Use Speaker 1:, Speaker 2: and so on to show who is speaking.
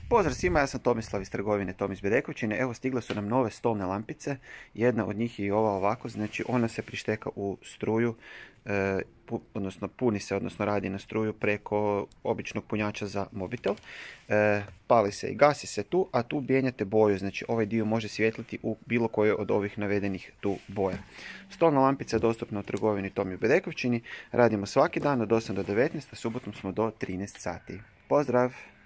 Speaker 1: Pozdrav svima, ja sam Tomislav iz trgovine Tomis Bedekovčine. Evo, stigle su nam nove stolne lampice. Jedna od njih je i ova ovako, znači ona se prišteka u struju, odnosno puni se, odnosno radi na struju preko običnog punjača za mobitel. Pali se i gasi se tu, a tu mijenjate boju, znači ovaj dio može svjetliti u bilo kojoj od ovih navedenih tu boja. Stolna lampica je dostupna u trgovini Tomi Bedekovčini. Radimo svaki dan od 8 do 19, a subotom smo do 13 sati. Pozdrav!